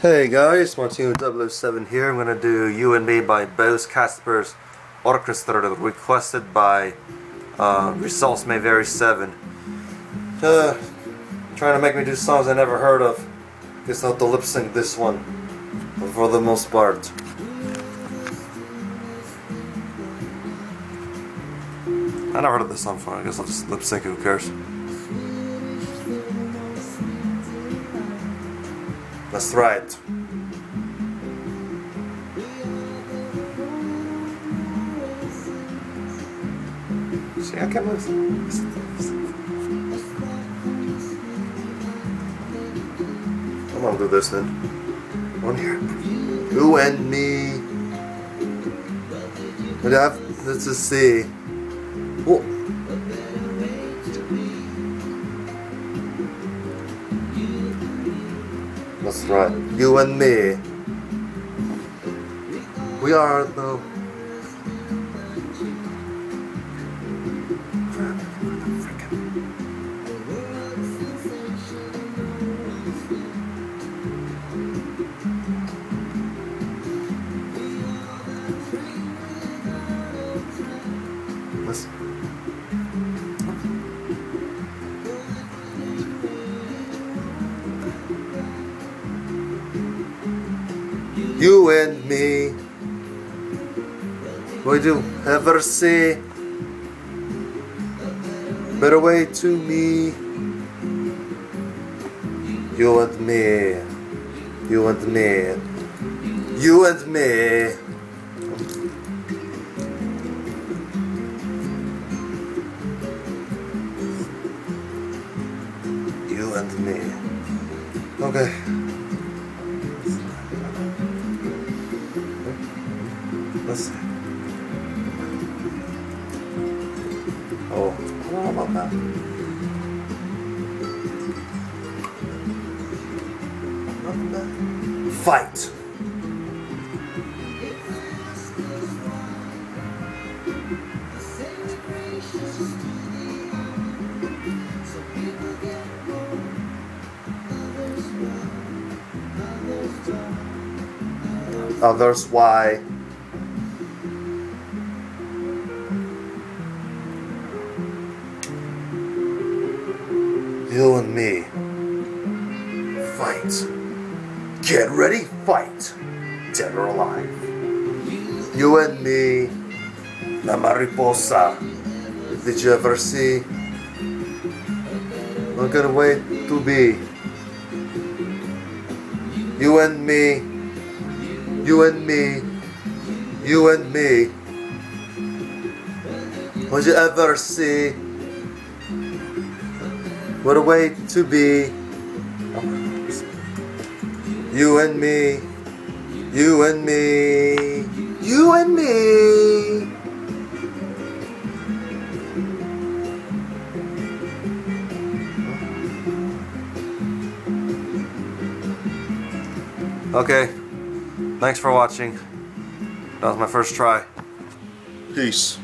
Hey guys, Martino007 here. I'm gonna do You and Me by both Kaspers, Orkester, requested by Results007. Trying to make me do songs I never heard of. Guess I'll have to lip sync this one for the most part. I never heard of this song before. I guess I'll just lip sync it, who cares? That's right. See, I can't listen. I'm gonna do this then. One here. You and me. Let's just see. Whoa. That's right. You and me. We are the... Listen. You and me, would you ever see better way to me? You and me, you and me, you and me. You and me. Okay. Let's see. Oh, I don't know about that. Fight. Others why? You and me. Fight. Get ready, fight. Dead or alive. You and me. La mariposa. Did you ever see? Not gonna wait to be. You and me. You and me. You and me. Would you ever see? What a way to be. You and me. You and me. You and me. Okay. Thanks for watching. That was my first try. Peace.